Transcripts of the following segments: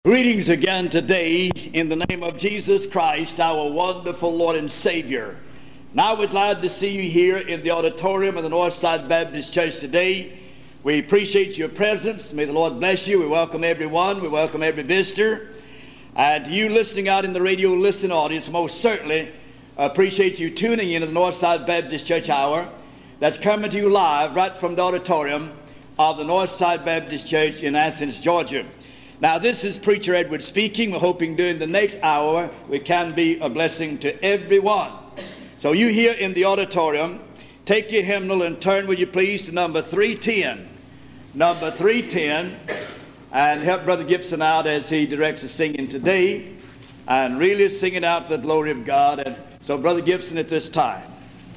Greetings again today in the name of Jesus Christ, our wonderful Lord and Savior. Now we're glad to see you here in the auditorium of the Northside Baptist Church today. We appreciate your presence. May the Lord bless you. We welcome everyone. We welcome every visitor. And to you listening out in the radio listen audience, most certainly appreciate you tuning in to the Northside Baptist Church Hour that's coming to you live right from the auditorium of the Northside Baptist Church in Athens, Georgia. Now, this is Preacher Edward speaking. We're hoping during the next hour we can be a blessing to everyone. So you here in the auditorium, take your hymnal and turn, will you please, to number 310. Number 310. And help Brother Gibson out as he directs the singing today. And really sing it out to the glory of God. And so, Brother Gibson, at this time.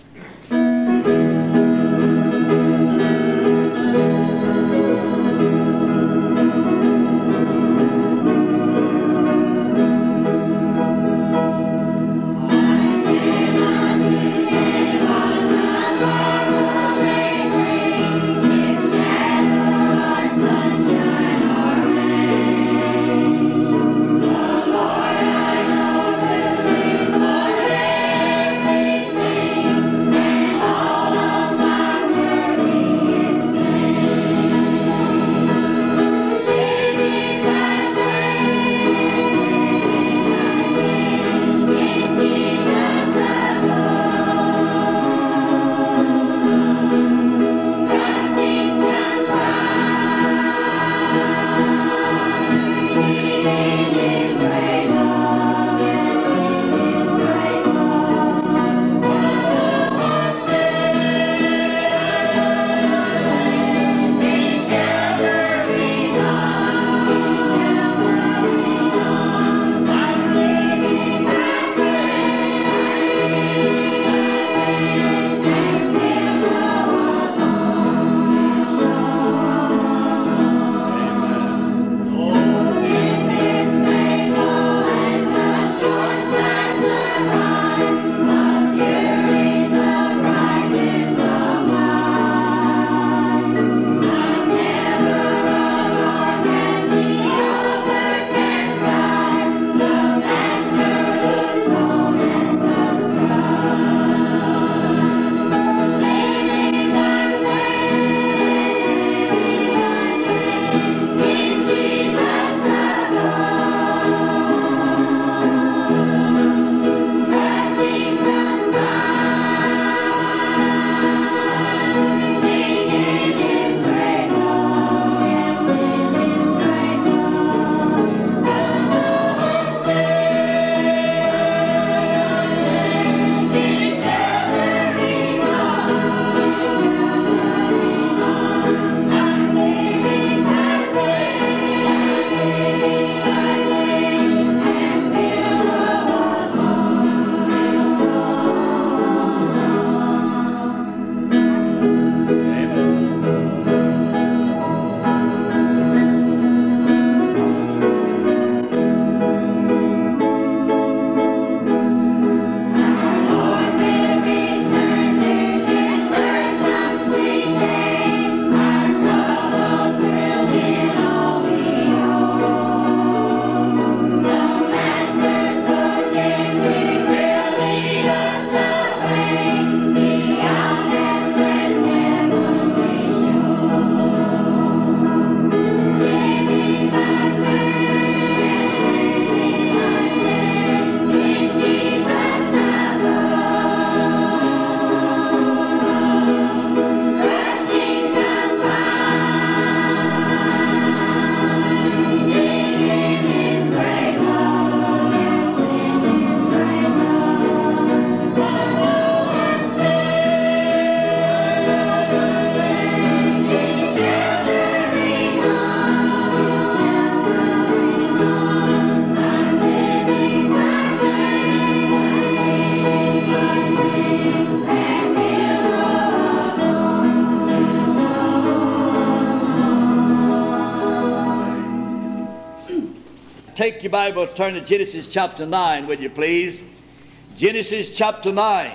Take your Bibles, turn to Genesis chapter 9, will you please? Genesis chapter 9.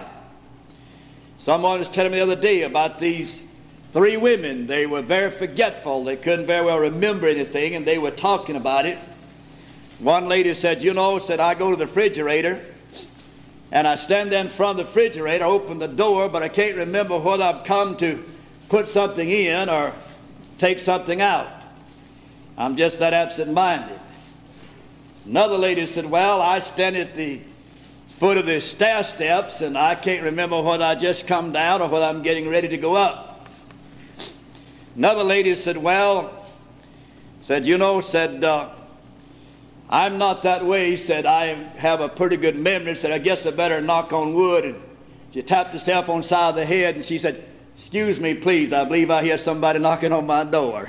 Someone was telling me the other day about these three women. They were very forgetful. They couldn't very well remember anything, and they were talking about it. One lady said, you know, said, I go to the refrigerator and I stand there in front of the refrigerator, open the door, but I can't remember whether I've come to put something in or take something out. I'm just that absent-minded. Another lady said, well, I stand at the foot of the stair steps and I can't remember whether I just come down or whether I'm getting ready to go up. Another lady said, well, said, you know, said, I'm not that way. Said, I have a pretty good memory. Said, I guess I better knock on wood. And she tapped herself on the side of the head and she said, excuse me, please. I believe I hear somebody knocking on my door.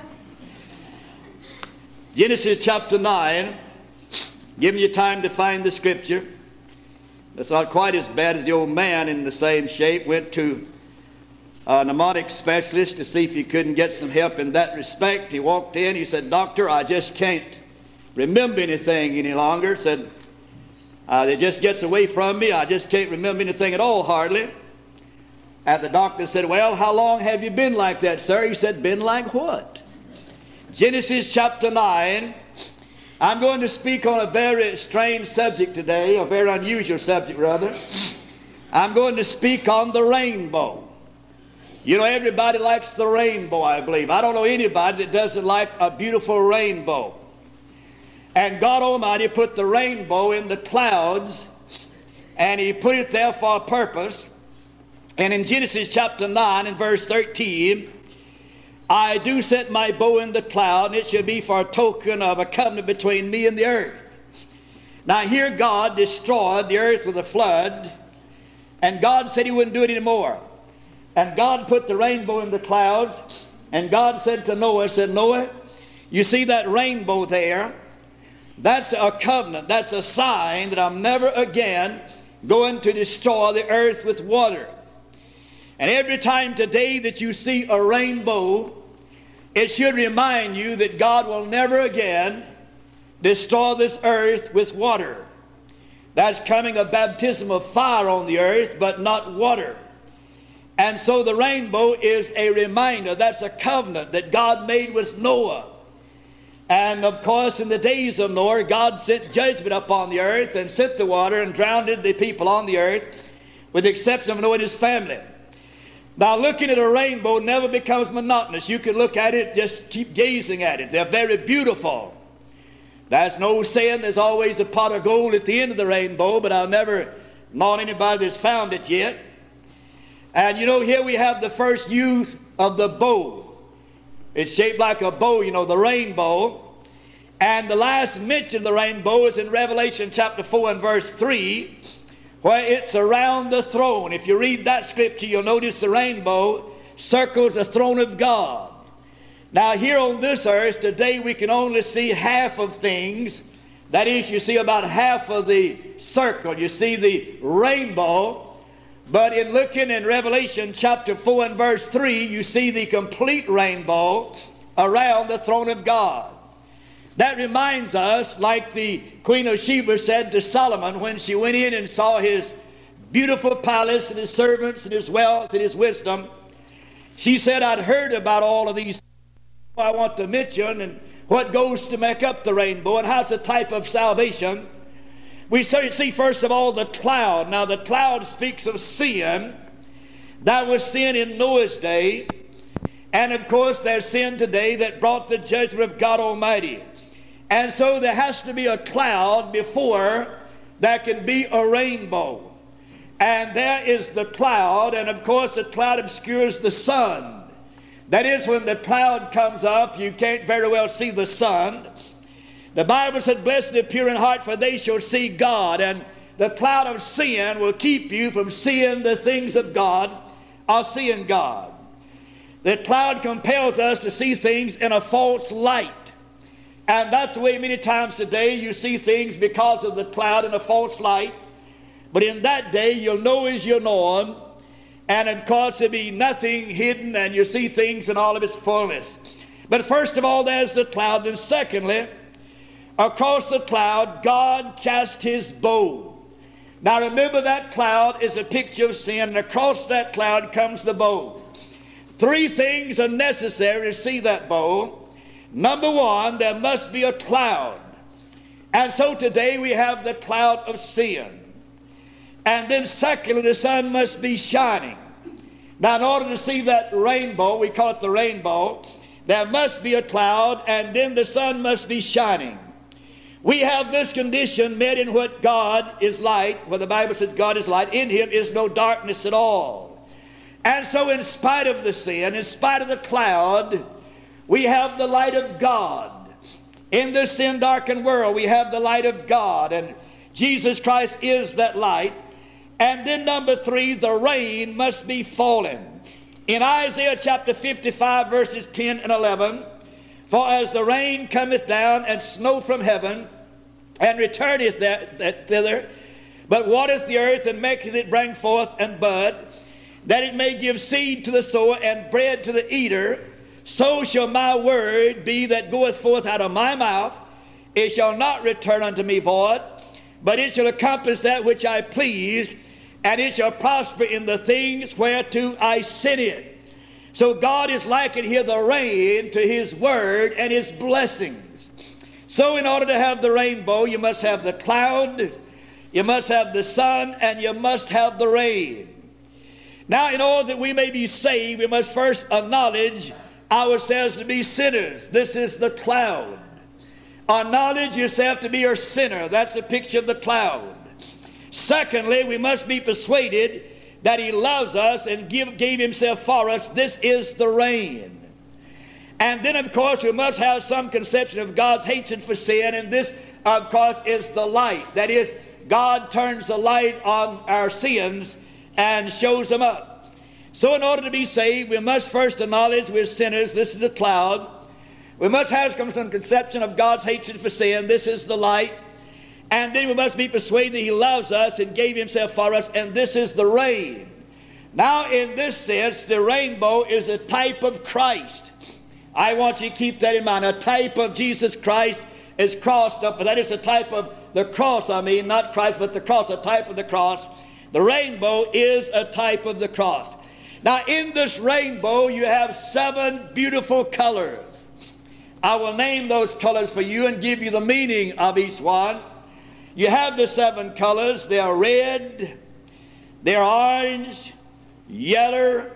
Genesis chapter 9, giving you time to find the scripture. It's not quite as bad as the old man in the same shape. Went to a mnemonic specialist to see if he couldn't get some help in that respect. He walked in, he said, doctor, I just can't remember anything any longer. Said, it just gets away from me. I just can't remember anything at all, hardly. And the doctor said, well, how long have you been like that, sir? He said, been like what? Genesis chapter 9. I'm going to speak on a very strange subject today, a very unusual subject, rather. I'm going to speak on the rainbow. You know, everybody likes the rainbow, I believe. I don't know anybody that doesn't like a beautiful rainbow. And God Almighty put the rainbow in the clouds, and He put it there for a purpose. And in Genesis chapter 9 and verse 13, I do set my bow in the cloud, and it shall be for a token of a covenant between me and the earth. Now here God destroyed the earth with a flood, and God said He wouldn't do it anymore. And God put the rainbow in the clouds, and God said to Noah, said, Noah, you see that rainbow there? That's a covenant. That's a sign that I'm never again going to destroy the earth with water. And every time today that you see a rainbow, it should remind you that God will never again destroy this earth with water. That's coming a baptism of fire on the earth, but not water. And so the rainbow is a reminder. That's a covenant that God made with Noah. And of course, in the days of Noah, God sent judgment upon the earth and sent the water and drowned the people on the earth, with the exception of Noah and his family. Now, looking at a rainbow never becomes monotonous. You can look at it, just keep gazing at it. They're very beautiful. That's no saying there's always a pot of gold at the end of the rainbow, but I've never known anybody that's found it yet. And you know, here we have the first use of the bow. It's shaped like a bow, you know, the rainbow. And the last mention of the rainbow is in Revelation chapter 4 and verse 3, where it's around the throne. If you read that scripture, you'll notice the rainbow circles the throne of God. Now here on this earth today, we can only see half of things. That is, you see about half of the circle. You see the rainbow. But in looking in Revelation chapter 4 and verse 3, you see the complete rainbow around the throne of God. That reminds us, like the Queen of Sheba said to Solomon when she went in and saw his beautiful palace and his servants and his wealth and his wisdom. She said, I'd heard about all of these things I want to mention and what goes to make up the rainbow and how it's a type of salvation. We see first of all the cloud. Now the cloud speaks of sin. That was sin in Noah's day. And of course there's sin today that brought the judgment of God Almighty. And so there has to be a cloud before there can be a rainbow. And there is the cloud, and of course the cloud obscures the sun. That is, when the cloud comes up, you can't very well see the sun. The Bible said, blessed the pure in heart, for they shall see God. And the cloud of sin will keep you from seeing the things of God or seeing God. The cloud compels us to see things in a false light. And that's the way many times today you see things because of the cloud in a false light. But in that day you'll know as you know them. And of course there'll be nothing hidden, and you'll see things in all of its fullness. But first of all there's the cloud. And secondly, across the cloud God cast His bow. Now remember, that cloud is a picture of sin, and across that cloud comes the bow. Three things are necessary to see that bow. Number one, there must be a cloud. And so today we have the cloud of sin. And then secondly, the sun must be shining. Now in order to see that rainbow, we call it the rainbow, there must be a cloud, and then the sun must be shining. We have this condition met in what God is light, where the Bible says God is light. In him is no darkness at all. And so in spite of the sin, in spite of the cloud, we have the light of God. In this sin-darkened world, we have the light of God, and Jesus Christ is that light. And then number three, the rain must be falling. In Isaiah chapter 55, verses 10 and 11, for as the rain cometh down and snow from heaven, and returneth thither, but watereth the earth and maketh it bring forth and bud, that it may give seed to the sower and bread to the eater, so shall my word be that goeth forth out of my mouth. It shall not return unto me void, but it shall accomplish that which I please, and it shall prosper in the things whereto I sent it. So God is likened here the rain to his word and his blessings. So in order to have the rainbow, you must have the cloud, you must have the sun, and you must have the rain. Now in order that we may be saved, we must first acknowledge ourselves to be sinners. This is the cloud. Acknowledge yourself to be a sinner. That's a picture of the cloud. Secondly, we must be persuaded that he loves us and gave himself for us. This is the rain. And then, of course, we must have some conception of God's hatred for sin, and this, of course, is the light. That is, God turns the light on our sins and shows them up. So in order to be saved, we must first acknowledge we're sinners. This is the cloud. We must have some conception of God's hatred for sin. This is the light. And then we must be persuaded that he loves us and gave himself for us, and this is the rain. Now in this sense, the rainbow is a type of Christ. I want you to keep that in mind. A type of Jesus Christ is crossed up, but that is a type of the cross, not Christ, but the cross, a type of the cross. The rainbow is a type of the cross. Now in this rainbow, you have 7 beautiful colors. I will name those colors for you and give you the meaning of each one. You have the 7 colors. They are red, they are orange, yellow,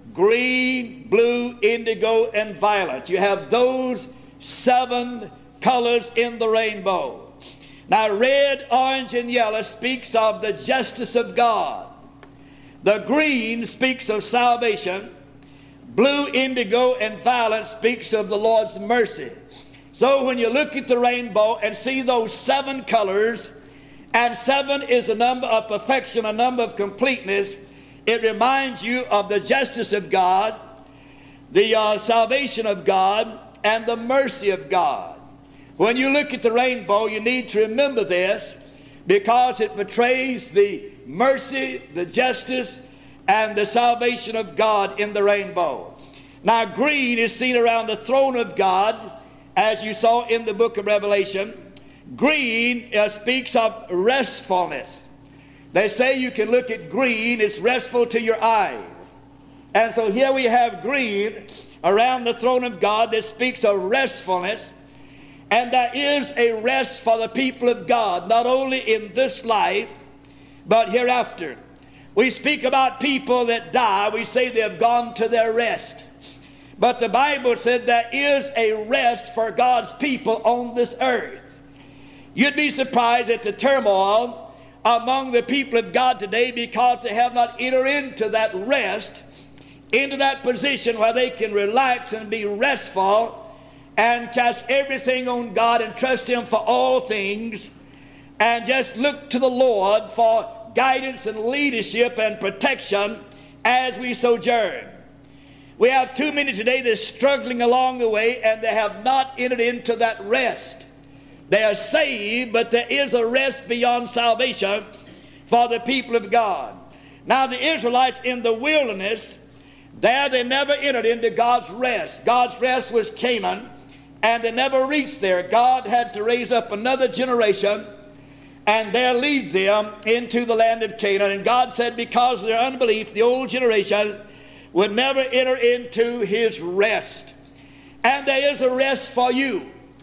green, blue, indigo, and violet. You have those 7 colors in the rainbow. Now red, orange, and yellow speaks of the justice of God. The green speaks of salvation. Blue, indigo, and violet speaks of the Lord's mercy. So when you look at the rainbow and see those 7 colors, and 7 is a number of perfection, a number of completeness, it reminds you of the justice of God, the salvation of God, and the mercy of God. When you look at the rainbow, you need to remember this, because it portrays the mercy, the justice, and the salvation of God in the rainbow. Now green is seen around the throne of God, as you saw in the book of Revelation. Green speaks of restfulness. They say you can look at green, it's restful to your eye. And so here we have green around the throne of God that speaks of restfulness. And there is a rest for the people of God, not only in this life, but hereafter. We speak about people that die, we say they have gone to their rest. But the Bible said there is a rest for God's people on this earth. You'd be surprised at the turmoil among the people of God today, because they have not entered into that rest, into that position where they can relax and be restful and cast everything on God and trust him for all things, and just look to the Lord for guidance and leadership and protection as we sojourn. We have too many today that are struggling along the way, and they have not entered into that rest. They are saved, but there is a rest beyond salvation for the people of God. Now the Israelites in the wilderness, there they never entered into God's rest. God's rest was Canaan, and they never reached there. God had to raise up another generation and there lead them into the land of Canaan. And God said, because of their unbelief, the old generation would never enter into his rest. And there is a rest for you.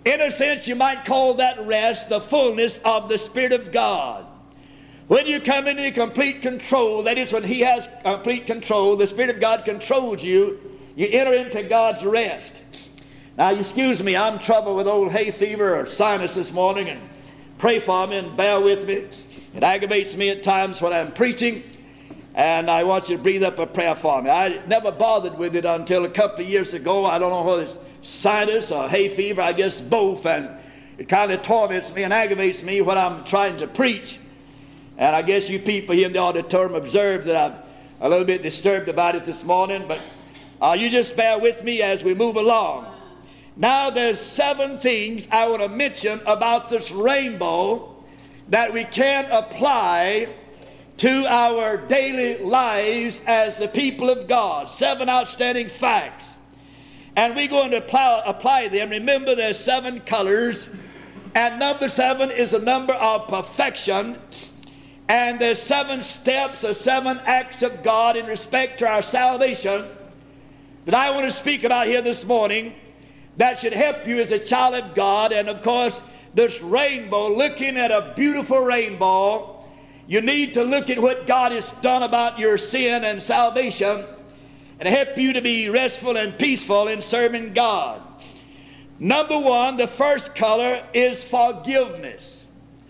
In a sense, you might call that rest the fullness of the Spirit of God. When you come into complete control, that is when He has complete control, the Spirit of God controls you, you enter into God's rest. Now, excuse me, I'm in trouble with old hay fever or sinus this morning, and pray for me and bear with me. It aggravates me at times when I'm preaching, and I want you to breathe up a prayer for me. I never bothered with it until a couple of years ago. I don't know whether it's sinus or hay fever, I guess both, and it kind of torments me and aggravates me when I'm trying to preach. And I guess you people here in the auditorium observe that I'm a little bit disturbed about it this morning, but you just bear with me as we move along. Now there's 7 things I want to mention about this rainbow that we can apply to our daily lives as the people of God. 7 outstanding facts. And we're going to apply them. Remember, there's 7 colors, and number 7 is a number of perfection. And there's 7 steps or 7 acts of God in respect to our salvation that I want to speak about here this morning that should help you as a child of God. And of course, this rainbow, looking at a beautiful rainbow, you need to look at what God has done about your sin and salvation and help you to be restful and peaceful in serving God. Number 1, the first color is forgiveness.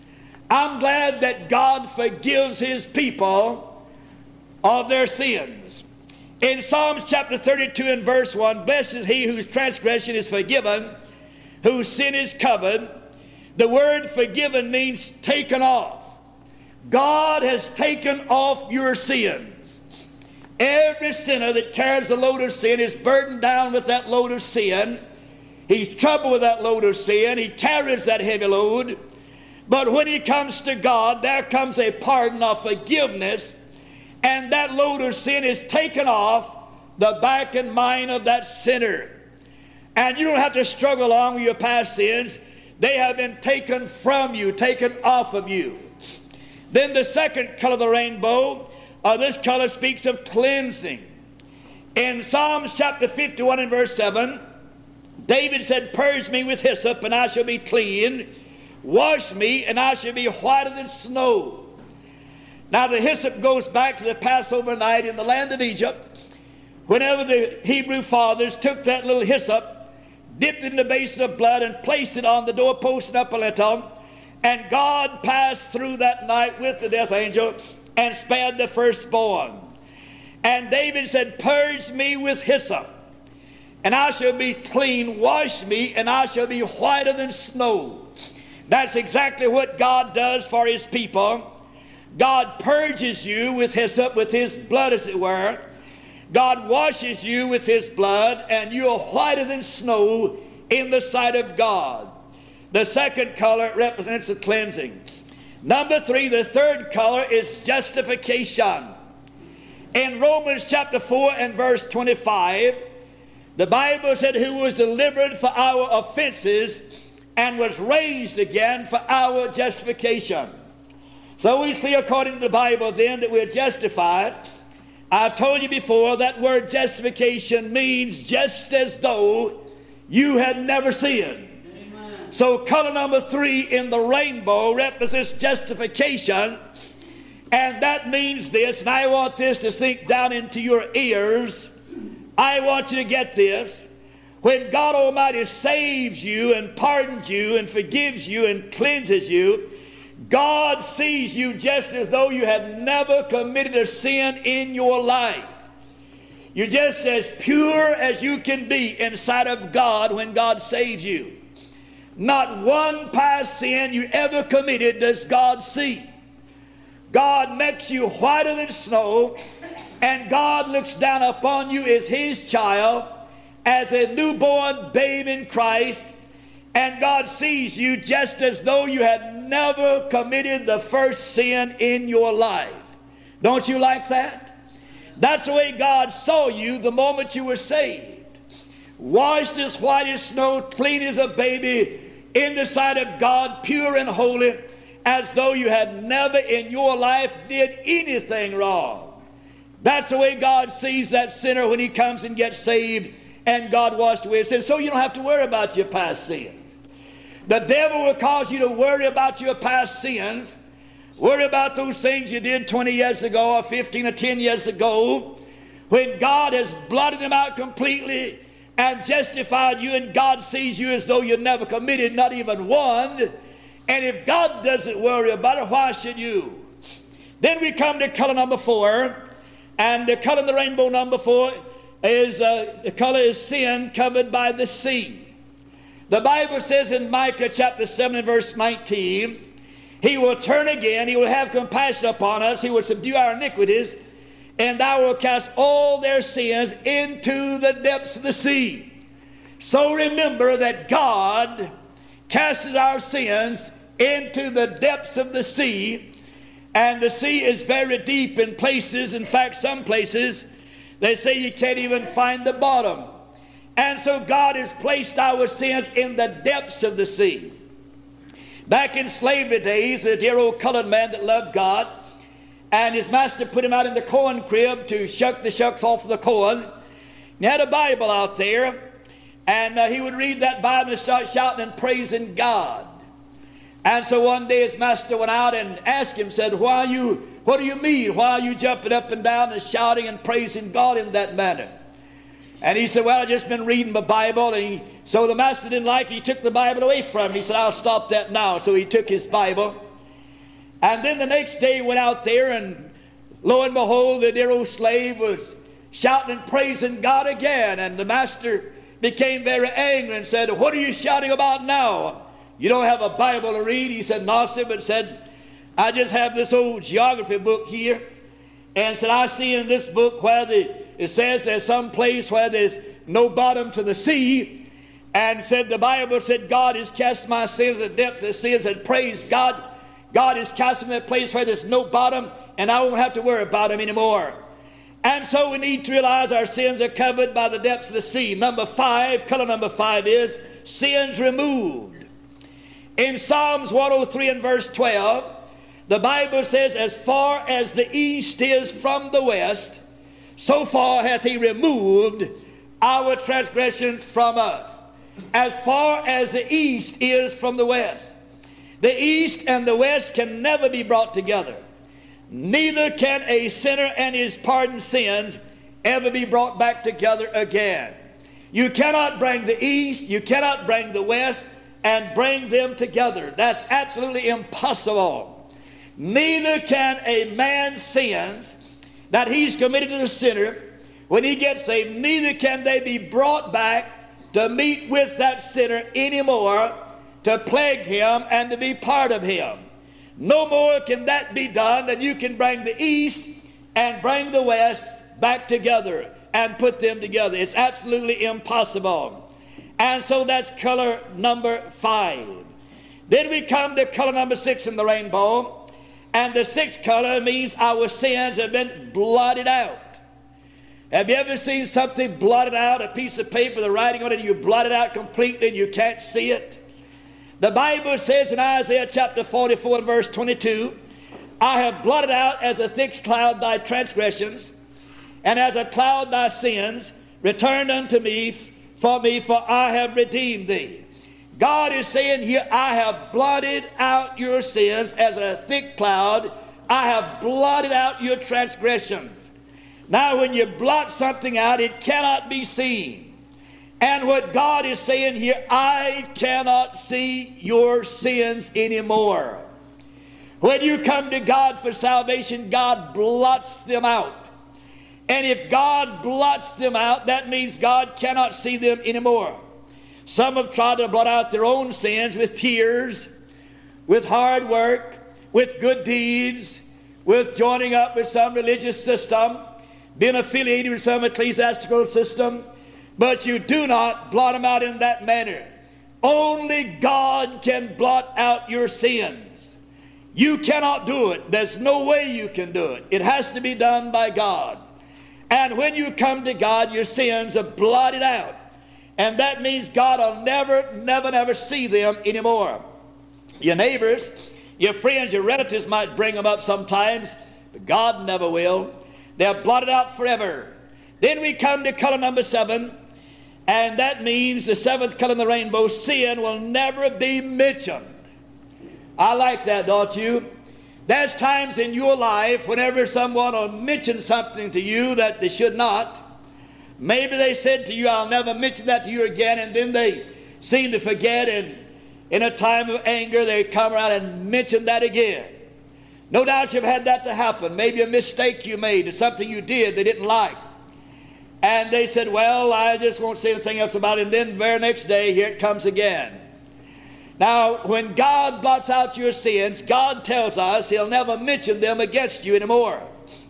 I'm glad that God forgives His people of their sins. In Psalms chapter 32 and verse 1, blessed is he whose transgression is forgiven, whose sin is covered. The word forgiven means taken off. God has taken off your sins. Every sinner that carries a load of sin is burdened down with that load of sin. He's troubled with that load of sin. He carries that heavy load. But when he comes to God, there comes a pardon of forgiveness, and that load of sin is taken off the back and mind of that sinner. And you don't have to struggle along with your past sins. They have been taken from you, taken off of you. Then the second color of the rainbow, this color speaks of cleansing. In Psalms chapter 51 and verse 7, David said, purge me with hyssop, and I shall be clean. Wash me, and I shall be whiter than snow. Now the hyssop goes back to the Passover night in the land of Egypt. Whenever the Hebrew fathers took that little hyssop, dipped it in a basin of blood, and placed it on the doorpost and upper lintel, and God passed through that night with the death angel and spared the firstborn. And David said, purge me with hyssop, and I shall be clean. Wash me, and I shall be whiter than snow. That's exactly what God does for His people. God purges you with hyssop, with His blood as it were. God washes you with His blood, and you are whiter than snow in the sight of God. The second color represents the cleansing. Number 3, the third color is justification. In Romans chapter 4 and verse 25, the Bible said, who was delivered for our offenses and was raised again for our justification. So we see according to the Bible then that we're justified. I've told you before that word justification means just as though you had never sinned. Amen. So color number 3 in the rainbow represents justification, and that means this, and I want this to sink down into your ears. I want you to get this. When God Almighty saves you and pardons you and forgives you and cleanses you, God sees you just as though you had never committed a sin in your life. You're just as pure as you can be inside of God when God saves you. Not one past sin you ever committed does God see. God makes you whiter than snow, and God looks down upon you as His child, as a newborn babe in Christ, and God sees you just as though you had never committed the first sin in your life. Don't you like that? That's the way God saw you the moment you were saved. Washed as white as snow, clean as a baby, in the sight of God, pure and holy, as though you had never in your life did anything wrong. That's the way God sees that sinner when he comes and gets saved, and God washed away his sins. So you don't have to worry about your past sins. The devil will cause you to worry about your past sins, worry about those things you did 20 years ago or 15 or 10 years ago, when God has blotted them out completely and justified you, and God sees you as though you never committed not even one. And if God doesn't worry about it, why should you? Then we come to color number 4, and the color of the rainbow number 4 is the color is sin covered by the sea. The Bible says in Micah chapter 7 and verse 19, He will turn again, He will have compassion upon us, He will subdue our iniquities, and Thou wilt cast all their sins into the depths of the sea. So remember that God casts our sins into the depths of the sea, and the sea is very deep in places. In fact, some places they say you can't even find the bottom. And so God has placed our sins in the depths of the sea. Back in slavery days, a dear old colored man that loved God, and his master put him out in the corn crib to shuck the shucks off of the corn. He had a Bible out there, and he would read that Bible and start shouting and praising God. And so one day his master went out and asked him, said, what do you mean? Why are you jumping up and down and shouting and praising God in that manner? And he said, well, I've just been reading my Bible. And so the master didn't like it. He took the Bible away from him. He said, I'll stop that now. So he took his Bible. And then the next day he went out there, and lo and behold, the dear old slave was shouting and praising God again. And the master became very angry and said, what are you shouting about now? You don't have a Bible to read? He said, no, sir, but said, I just have this old geography book here. And said, I see in this book where it says there's some place where there's no bottom to the sea. And said, the Bible said, God has cast my sins in the depths of the sea. And said, praise God. God has cast them in that place where there's no bottom, and I won't have to worry about them anymore. And so we need to realize our sins are covered by the depths of the sea. Number 5, color number 5 is sins removed. In Psalms 103 and verse 12, the Bible says, as far as the east is from the west, so far hath He removed our transgressions from us. As far as the east is from the west. The east and the west can never be brought together. Neither can a sinner and his pardoned sins ever be brought back together again. You cannot bring the east, you cannot bring the west and bring them together. That's absolutely impossible. Neither can a man's sins that he's committed to the sinner, when he gets saved, neither can they be brought back to meet with that sinner anymore, to plague him and to be part of him. No more can that be done than you can bring the east and bring the west back together and put them together. It's absolutely impossible. And so that's color number 5. Then we come to color number 6 in the rainbow. And the 6th color means our sins have been blotted out. Have you ever seen something blotted out, a piece of paper, the writing on it, and you blot it out completely and you can't see it? The Bible says in Isaiah chapter 44 and verse 22, I have blotted out as a thick cloud thy transgressions, and as a cloud thy sins. Return unto me, for I have redeemed thee. God is saying here, I have blotted out your sins as a thick cloud. I have blotted out your transgressions. Now when you blot something out, it cannot be seen. And what God is saying here, I cannot see your sins anymore. When you come to God for salvation, God blots them out. And if God blots them out, that means God cannot see them anymore. Some have tried to blot out their own sins with tears, with hard work, with good deeds, with joining up with some religious system, being affiliated with some ecclesiastical system. But you do not blot them out in that manner. Only God can blot out your sins. You cannot do it. There's no way you can do it. It has to be done by God. And when you come to God, your sins are blotted out. And that means God will never see them anymore. Your neighbors, your friends, your relatives might bring them up sometimes, but God never will. They're blotted out forever. Then we come to color number 7. And that means the seventh color in the rainbow, sin will never be mentioned. I like that, don't you? There's times in your life whenever someone will mention something to you that they should not. Maybe they said to you, I'll never mention that to you again, and then they seem to forget, and in a time of anger they come around and mention that again. No doubt you've had that to happen. Maybe a mistake you made or something you did they didn't like. And they said, well, I just won't say anything else about it. And then the very next day, here it comes again. Now, when God blots out your sins, God tells us He'll never mention them against you anymore.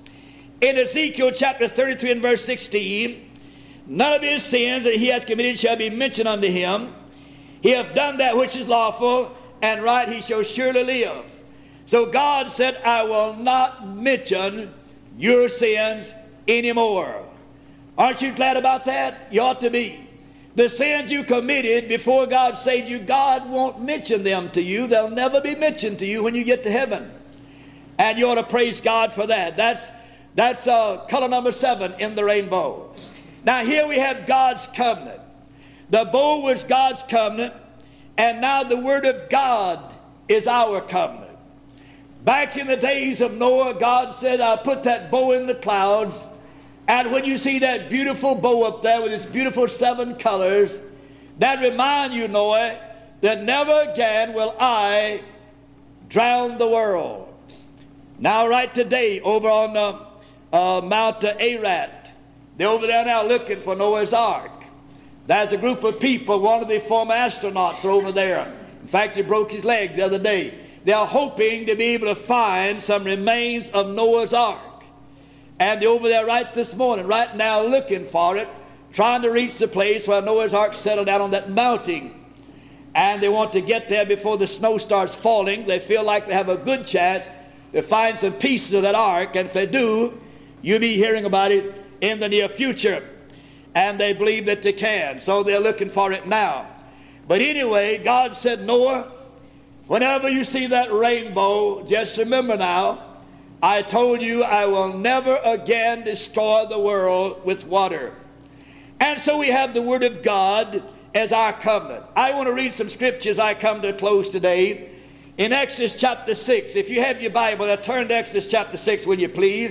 In Ezekiel chapter 33 and verse 16, none of his sins that he hath committed shall be mentioned unto him. He hath done that which is lawful, and right he shall surely live. So God said, I will not mention your sins anymore. Aren't you glad about that? You ought to be. The sins you committed before God saved you, God won't mention them to you. They'll never be mentioned to you when you get to heaven. And you ought to praise God for that. That's color number 7 in the rainbow. Now here we have God's covenant. The bow was God's covenant, and now the Word of God is our covenant. Back in the days of Noah, God said, I'll put that bow in the clouds, and when you see that beautiful bow up there with its beautiful 7 colors, that remind you, Noah, that never again will I drown the world. Now right today, over on Mount Ararat, they're over there now looking for Noah's Ark. There's a group of people, one of the former astronauts over there. In fact, he broke his leg the other day. They're hoping to be able to find some remains of Noah's Ark. And they're over there right this morning, right now, looking for it, trying to reach the place where Noah's Ark settled down on that mountain. And they want to get there before the snow starts falling. They feel like they have a good chance to find some pieces of that ark. And if they do, you'll be hearing about it in the near future. And they believe that they can. So they're looking for it now. But anyway, God said, Noah, whenever you see that rainbow, just remember now, I told you I will never again destroy the world with water. And so we have the Word of God as our covenant. I want to read some scriptures I come to a close today. In Exodus chapter 6, if you have your Bible, turn to Exodus chapter 6, will you please?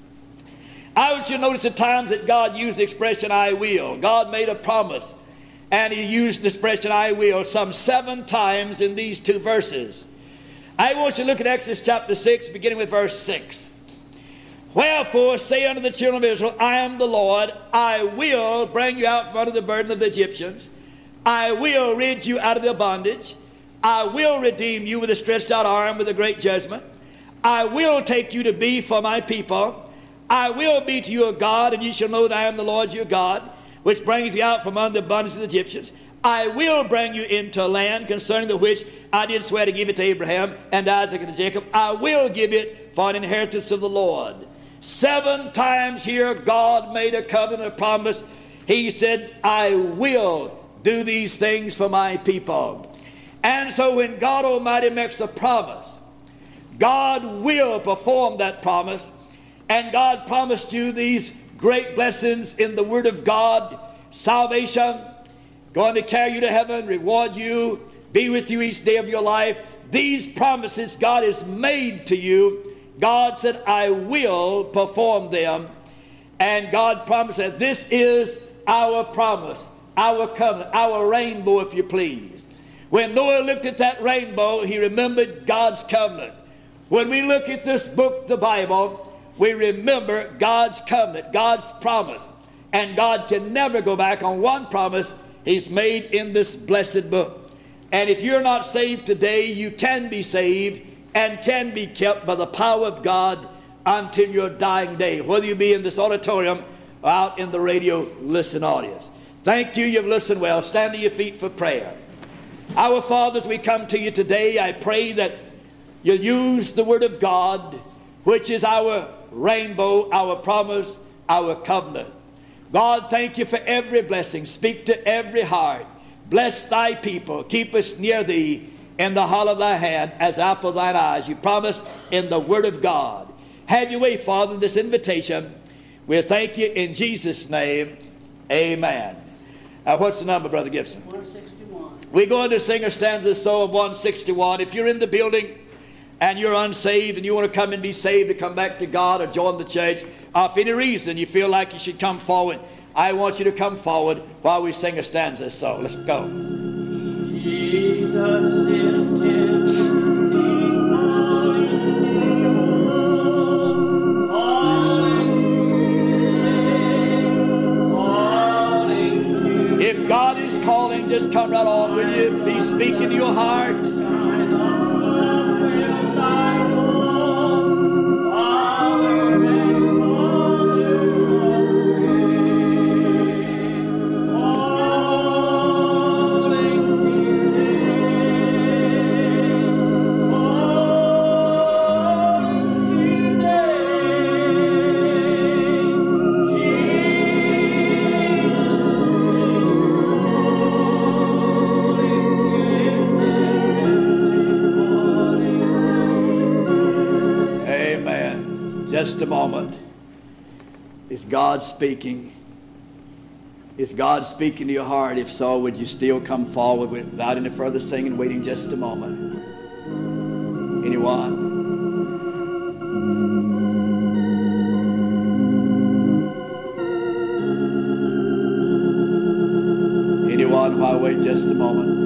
I want you to notice the times that God used the expression, I will. God made a promise, and He used the expression, I will, some 7 times in these 2 verses. I want you to look at Exodus chapter 6, beginning with verse 6. Wherefore say unto the children of Israel, I am the Lord, I will bring you out from under the burden of the Egyptians. I will rid you out of their bondage. I will redeem you with a stretched out arm with a great judgment. I will take you to be for my people. I will be to you a God, and ye shall know that I am the Lord your God, which brings you out from under the bondage of the Egyptians. I will bring you into a land concerning the which I did swear to give it to Abraham and Isaac and Jacob. I will give it for an inheritance of the Lord. 7 times here God made a covenant, a promise. He said, I will do these things for my people. And so when God Almighty makes a promise, God will perform that promise. And God promised you these great blessings in the Word of God, salvation, going to carry you to heaven, reward you, be with you each day of your life. These promises God has made to you. God said, I will perform them. And God promised that this is our promise, our covenant, our rainbow, if you please. When Noah looked at that rainbow, he remembered God's covenant. When we look at this book, the Bible, we remember God's covenant, God's promise. And God can never go back on one promise He's made in this blessed book. And if you're not saved today, you can be saved and can be kept by the power of God until your dying day, whether you be in this auditorium or out in the radio listen audience. Thank you. You've listened well. Stand to your feet for prayer. Our Father, as we come to you today, I pray that you'll use the Word of God, which is our rainbow, our promise, our covenant. God, thank you for every blessing. Speak to every heart. Bless thy people. Keep us near thee in the hollow of thy hand as apple of thine eyes. You promised in the Word of God. Have your way, Father, in this invitation. We'll thank you in Jesus' name. Amen. What's the number, Brother Gibson? 161. We're going to sing a stanza so of 161. If you're in the building and you're unsaved and you want to come and be saved to come back to God or join the church, for any reason you feel like you should come forward, I want you to come forward while we sing a stanza so. Let's go. Jesus is tenderly calling. If God is calling, just come right on, will you? If He's speaking to your heart. Just a moment. Is God speaking? Is God speaking to your heart? If so, would you still come forward without any further singing, waiting just a moment? Anyone? Anyone? While I wait just a moment.